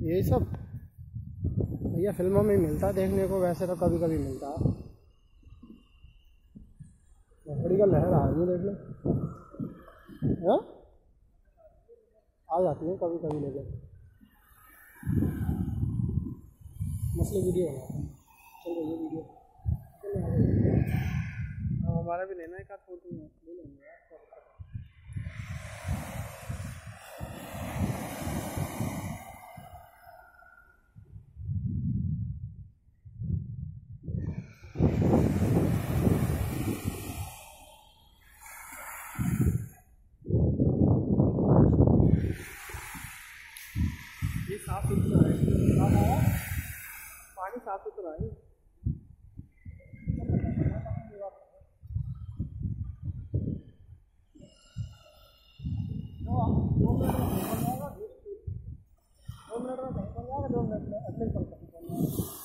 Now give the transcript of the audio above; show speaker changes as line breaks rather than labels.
यही सब भैया फिल्मों में मिलता है देखने को, वैसे तो कभी कभी मिलता है। लकड़ी का लहर आ रही है देख लो। हाँ आ जाती है कभी कभी, लेकिन मसले वीडियो बना चल रही है वीडियो। हमारा भी लेना है का फोटो ले लेंगे यार। ये साफ सुथरा है, पानी साफ सुथरा है। दो मिनट में 2 मिनट में कहीं पर जाएगा, 2 मिनट में अगले